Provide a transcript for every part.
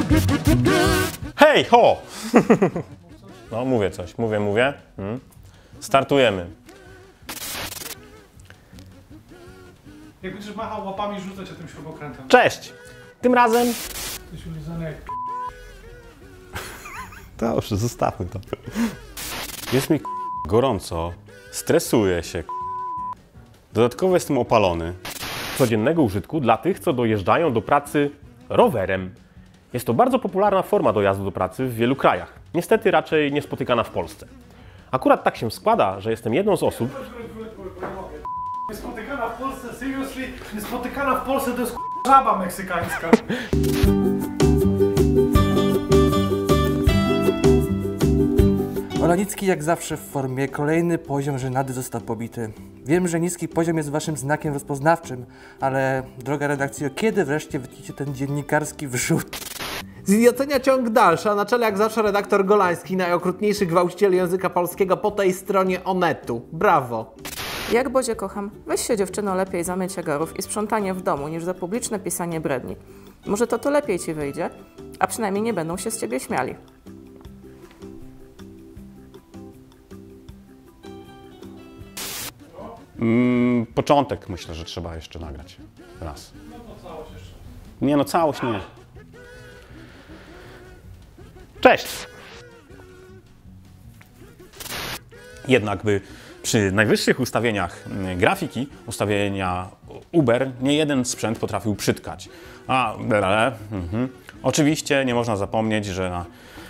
Hej, ho! No, mówię coś, mówię. Startujemy. Jak będziesz machał łapami, rzucać o tym śrubokrętem. Cześć! Tym razem... Jesteś ulizany jak Dobrze, zostawmy to. Jest mi gorąco, stresuję się. Dodatkowo jestem opalony. Codziennego użytku dla tych, co dojeżdżają do pracy rowerem. Jest to bardzo popularna forma dojazdu do pracy w wielu krajach. Niestety raczej niespotykana w Polsce. Akurat tak się składa, że jestem jedną z osób... Niespotykana w Polsce, seriously? Niespotykana w Polsce to jest żaba meksykańska. Olanicki jak zawsze w formie. Kolejny poziom żenady został pobity. Wiem, że niski poziom jest waszym znakiem rozpoznawczym, ale droga redakcjo, kiedy wreszcie wytniecie ten dziennikarski wrzut? Z idiocenia ciąg dalszy, a na czele jak zawsze redaktor Golański, najokrutniejszy gwałciciel języka polskiego po tej stronie Onetu. Brawo! Jak Bozie kocham, weź się dziewczyno lepiej za mycie garów i sprzątanie w domu, niż za publiczne pisanie bredni. Może to lepiej ci wyjdzie, a przynajmniej nie będą się z ciebie śmiali. Początek myślę, że trzeba jeszcze nagrać. Raz. No to całość jeszcze. Nie no, całość nie. Cześć! Jednak by przy najwyższych ustawieniach grafiki, ustawienia Uber, nie jeden sprzęt potrafił przytkać. Oczywiście nie można zapomnieć, że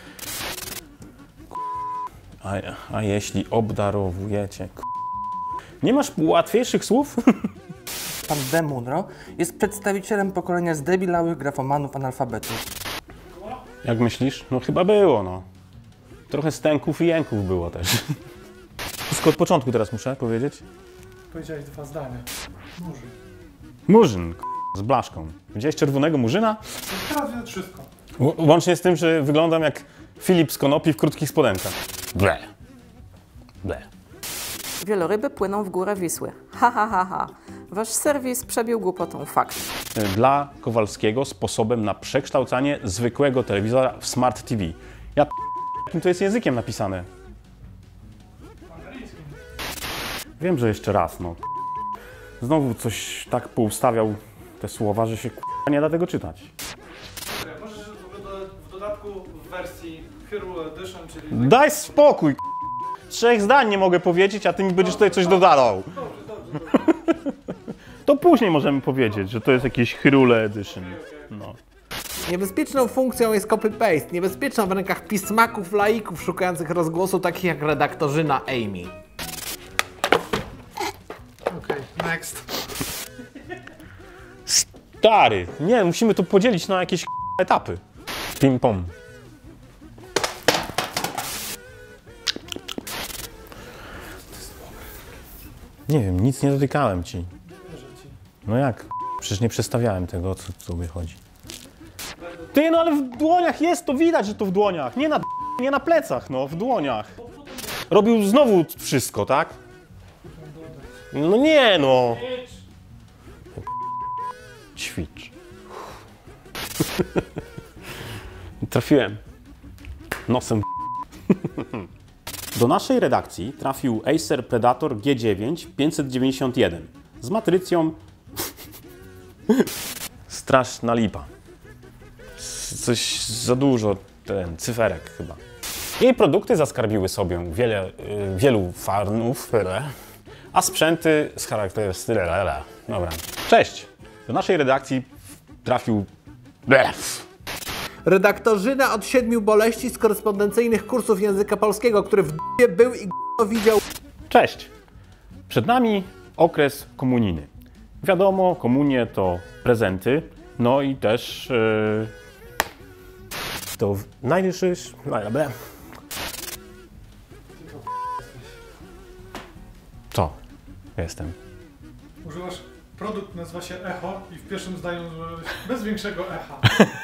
a jeśli obdarowujecie... Nie masz łatwiejszych słów? Pan D. Munro jest przedstawicielem pokolenia zdebilałych grafomanów analfabetów. Jak myślisz? No chyba było, no. Trochę stęków i jęków było też. Wszystko od początku teraz muszę powiedzieć. Powiedziałeś dwa zdania. Murzyn. Murzyn, z blaszką. Widziałeś czerwonego murzyna? Teraz widać wszystko. Łącznie z tym, że wyglądam jak Filip z Konopi w krótkich spodenkach. Ble. Ble. Wieloryby płyną w górę Wisły. Ha, ha, ha, ha. Wasz serwis przebił głupotą fakt. Dla Kowalskiego sposobem na przekształcanie zwykłego telewizora w Smart TV. Jakim to jest językiem napisane? Wiem, że jeszcze raz, no. Znowu coś tak poustawiał te słowa, że się nie da tego czytać. Możesz w dodatku w wersji Hero Edition, czyli... Daj spokój! 3 zdań nie mogę powiedzieć, a ty mi będziesz tutaj coś dodał. To później możemy powiedzieć, że to jest jakieś Hyrule Edition. No. Niebezpieczną funkcją jest copy-paste, niebezpieczną w rękach pismaków, laików szukających rozgłosu, takich jak redaktorzyna Amy. Okej, next. Stary, nie, musimy to podzielić na jakieś etapy. Ping-pong. Nie wiem, nic nie dotykałem ci. No jak? Przecież nie przestawiałem tego, o co sobie chodzi. Ty, no ale w dłoniach jest, to widać, że to w dłoniach. Nie na plecach, no, w dłoniach. Robił znowu wszystko, tak? No nie, no. Ćwicz. Trafiłem. Nosem. Do naszej redakcji trafił Acer Predator G9 591 z matrycją straszna lipa. Coś za dużo cyferek chyba. Jej produkty zaskarbiły sobie wielu fanów, a sprzęty z charakterystycznymi. Dobra. Cześć! Do naszej redakcji trafił... Redaktorzyna od 7 boleści z korespondencyjnych kursów języka polskiego, który w d***ie był i widział. Cześć! Przed nami okres komunijny. Wiadomo, komunie to prezenty, no i też to najwyższy... Co? Jestem. Używasz, produkt nazywa się Echo i w pierwszym zdaniu użyłeś bez większego echa.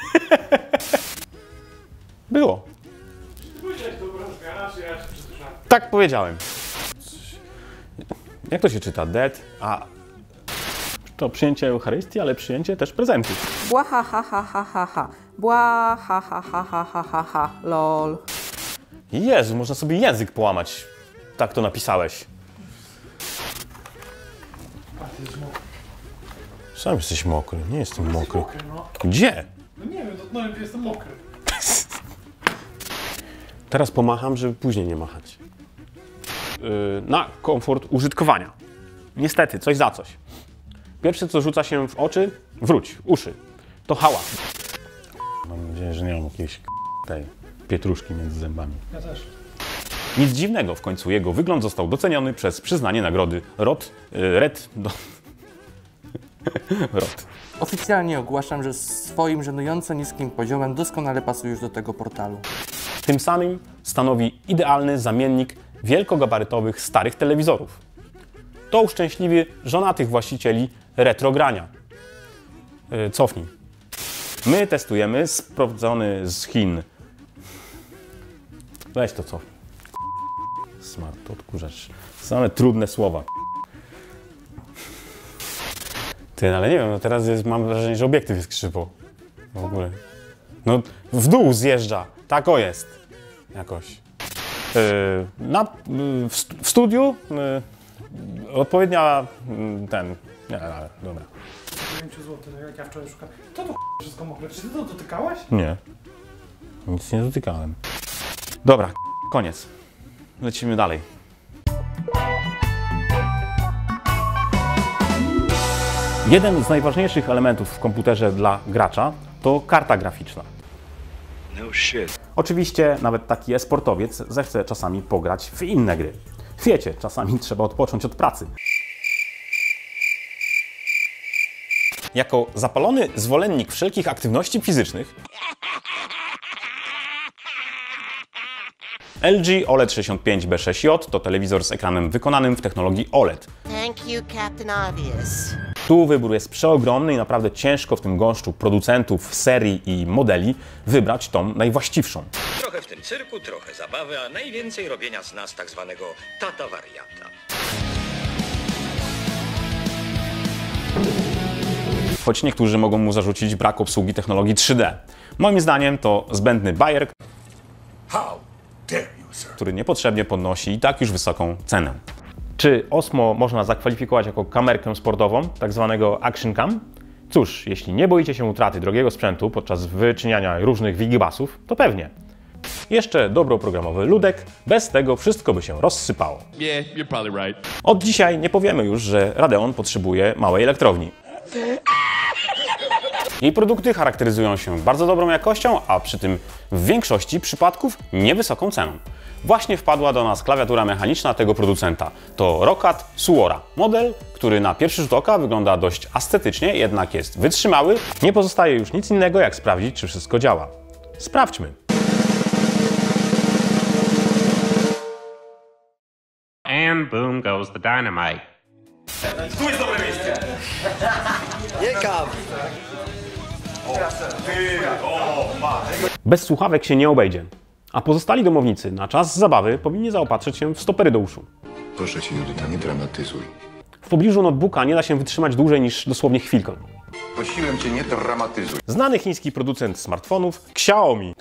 Było. Powiedziałeś to rozgarasz, ja się przesłyszałem. Tak powiedziałem. Jak to się czyta? Dead? A... To przyjęcie Eucharystii, ale przyjęcie też prezentów. Bła ha ha ha ha ha ha. Bła ha ha ha ha ha ha ha. Lol. Jezu, można sobie język połamać. Tak to napisałeś. A ty jest mokry. Sam jesteś mokry, nie jestem Jesteś mokry. mokry, no. Gdzie? No nie wiem, dotknąłem, jestem mokry. Teraz pomacham, żeby później nie machać. Na komfort użytkowania. Niestety, coś za coś. Pierwsze, co rzuca się w oczy, uszy. To hałas. Mam nadzieję, że nie mam jakiejś tej pietruszki między zębami. Ja też. Nic dziwnego, w końcu jego wygląd został doceniony przez przyznanie nagrody ROT. Oficjalnie ogłaszam, że swoim żenująco niskim poziomem doskonale pasujesz do tego portalu. Tym samym stanowi idealny zamiennik wielkogabarytowych starych telewizorów. To uszczęśliwi żonatych właścicieli retrogrania. Cofnij. My testujemy sprawdzony z Chin. Weź to cofnij. Smart odkurzacz. Same trudne słowa. Ty, ale nie wiem, no teraz mam wrażenie, że obiektyw jest krzywo. W ogóle. No w dół zjeżdża. Tak o jest. Jakoś. W studiu odpowiednia Nie, dobra. 9 zł, jak ja wczoraj szukałem. To tu wszystko mokre. Czy ty to dotykałeś? Nie. Nic nie dotykałem. Dobra, koniec. Lecimy dalej. Jeden z najważniejszych elementów w komputerze dla gracza to karta graficzna. No shit. Oczywiście nawet taki e-sportowiec zechce czasami pograć w inne gry. Wiecie, czasami trzeba odpocząć od pracy. Jako zapalony zwolennik wszelkich aktywności fizycznych LG OLED 65B6J to telewizor z ekranem wykonanym w technologii OLED. Thank you, Captain Obvious. Tu wybór jest przeogromny i naprawdę ciężko w tym gąszczu producentów, serii i modeli wybrać tą najwłaściwszą. Trochę w tym cyrku, trochę zabawy, a najwięcej robienia z nas tak zwanego tata wariata. Choć niektórzy mogą mu zarzucić brak obsługi technologii 3D. Moim zdaniem to zbędny bajer, który niepotrzebnie podnosi i tak już wysoką cenę. Czy Osmo można zakwalifikować jako kamerkę sportową, tak zwanego Action Cam? Cóż, jeśli nie boicie się utraty drogiego sprzętu podczas wyczyniania różnych wigibasów, to pewnie. Jeszcze dobro oprogramowy ludek, bez tego wszystko by się rozsypało. Yeah, you're probably right. Od dzisiaj nie powiemy już, że Radeon potrzebuje małej elektrowni. Jej produkty charakteryzują się bardzo dobrą jakością, a przy tym w większości przypadków niewysoką ceną. Właśnie wpadła do nas klawiatura mechaniczna tego producenta. To Roccat Suora. Model, który na pierwszy rzut oka wygląda dość estetycznie, jednak jest wytrzymały. Nie pozostaje już nic innego, jak sprawdzić, czy wszystko działa. Sprawdźmy. And boom goes the dynamite. Tu jest dobre miejsce! Bez słuchawek się nie obejdzie. A pozostali domownicy na czas zabawy powinni zaopatrzyć się w stopery do uszu. Proszę cię, Judyta, nie dramatyzuj. W pobliżu notebooka nie da się wytrzymać dłużej niż dosłownie chwilkę. Prosiłem cię, nie dramatyzuj. Znany chiński producent smartfonów Xiaomi,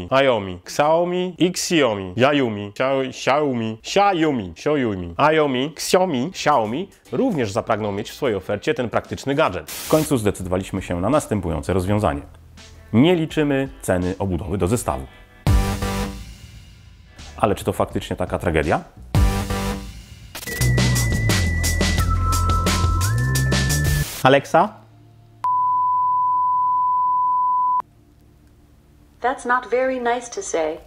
Xiaomi również zapragnął mieć w swojej ofercie ten praktyczny gadżet. W końcu zdecydowaliśmy się na następujące rozwiązanie. Nie liczymy ceny obudowy do zestawu. Ale czy to faktycznie taka tragedia? Alexa? That's not very nice to say.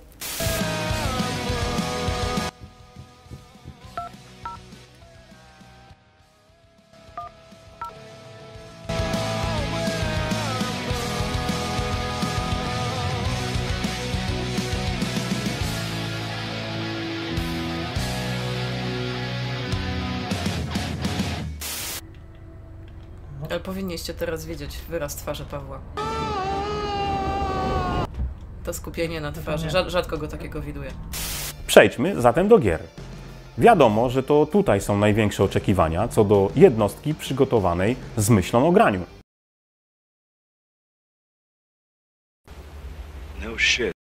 Ale powinniście teraz widzieć wyraz twarzy Pawła. To skupienie na twarzy. Rzadko go takiego widuję. Przejdźmy zatem do gier. Wiadomo, że to tutaj są największe oczekiwania co do jednostki przygotowanej z myślą o graniu. No shit.